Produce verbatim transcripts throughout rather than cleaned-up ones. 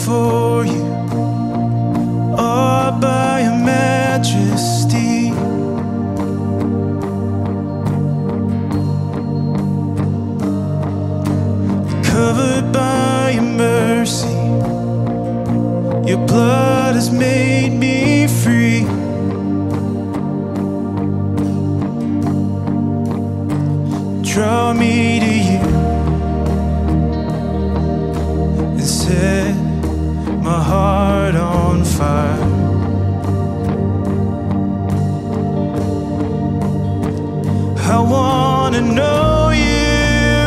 before you, awed by your majesty. Covered by your mercy, your blood has made me free. Draw me to you and set my heart on fire. I wanna know you,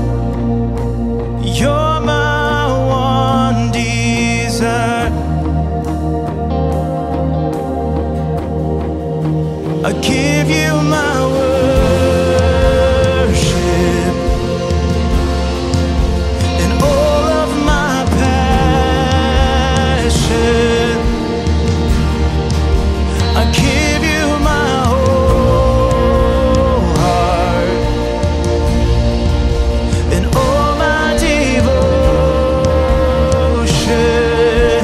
you're my one desire. I give you my worship and all of my passion. I give you my whole heart and all my devotion.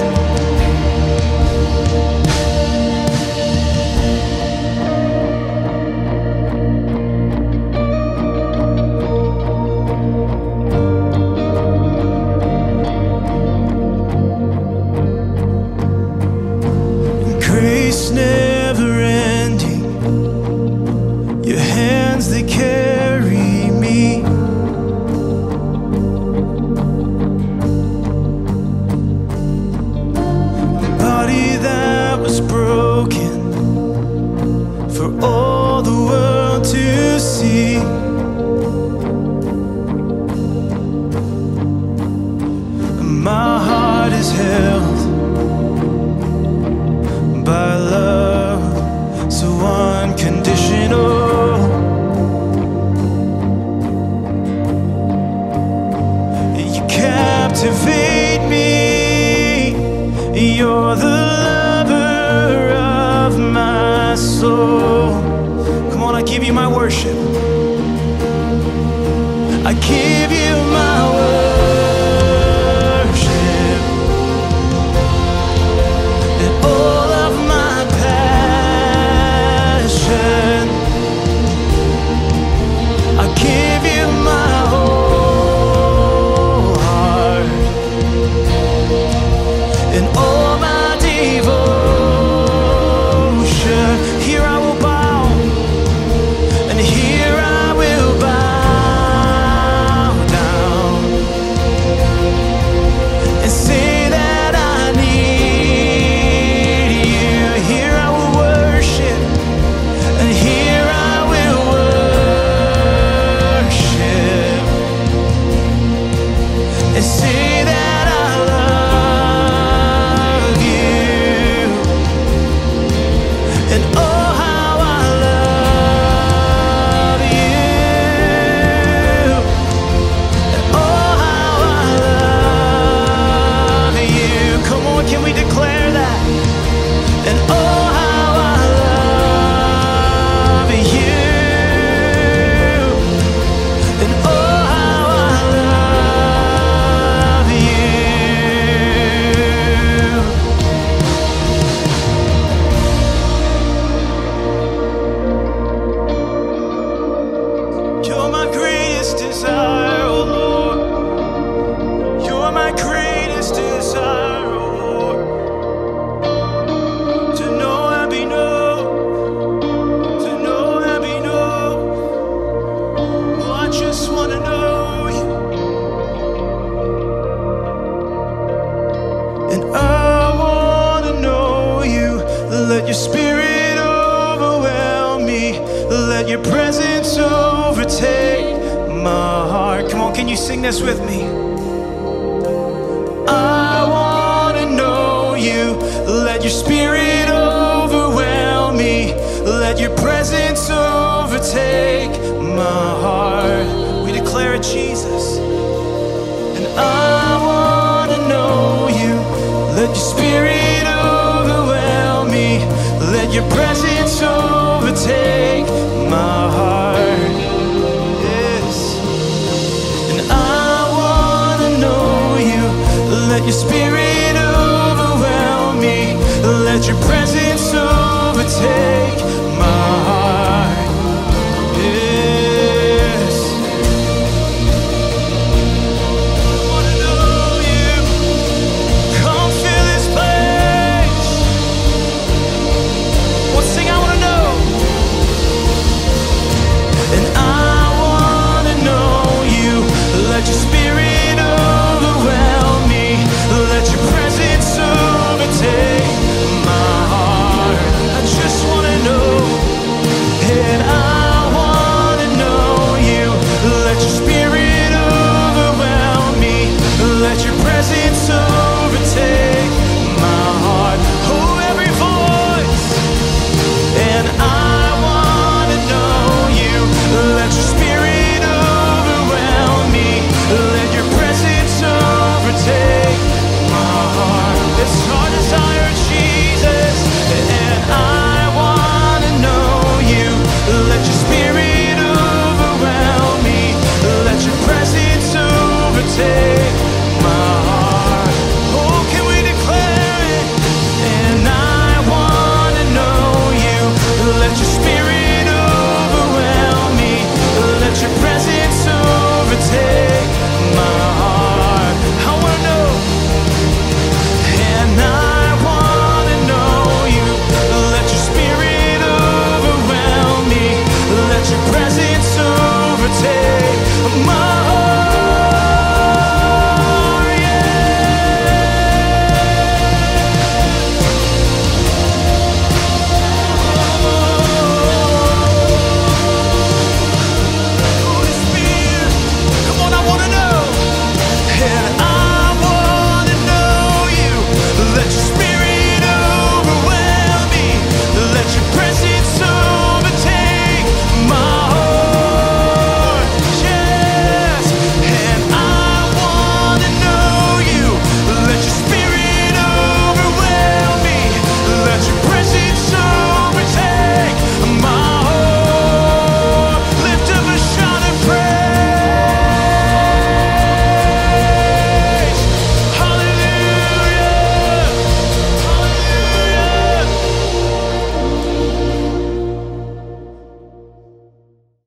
Grace never ending, your hands that carry me. The body that was broken for all the world to see. My heart is held by love so unconditional. You captivate me, you're the lover of my soul. Come on, I give you my worship, I give you my worship and all of my passion. I give you my whole heart and all my devotion. Here I will bow, and here I will bow down and say that I need you. Here I will worship, and here I will worship and say that I love you. And oh, how I love you. And oh, how I love you. Come on, can we declare that? And oh, how I love you. And oh, how I love you. You're my greatest desire, oh Lord. You're my greatest desire, oh Lord. To know and be known, to know and be known. Oh, I just want to know you. And I want to know you. Let your spirit overwhelm me. Let your presence overtake my heart. Come on, can you sing this with me? I want to know you. Let your spirit overwhelm me. Let your presence overtake my heart. We declare it, Jesus. And I want to know you. Let your spirit overwhelm me. Let your presence overtake my heart. Yes. And I want to know you. Let your spirit me. Let your presence overtake